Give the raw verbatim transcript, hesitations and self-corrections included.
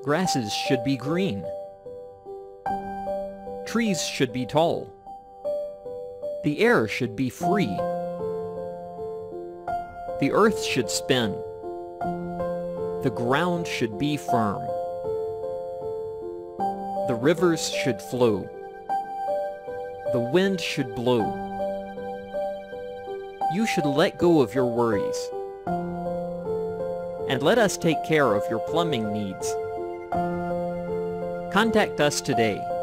Grasses should be green. Trees should be tall. The air should be free. The earth should spin. The ground should be firm. The rivers should flow. The wind should blow. You should let go of your worries. And let us take care of your plumbing needs. Contact us today.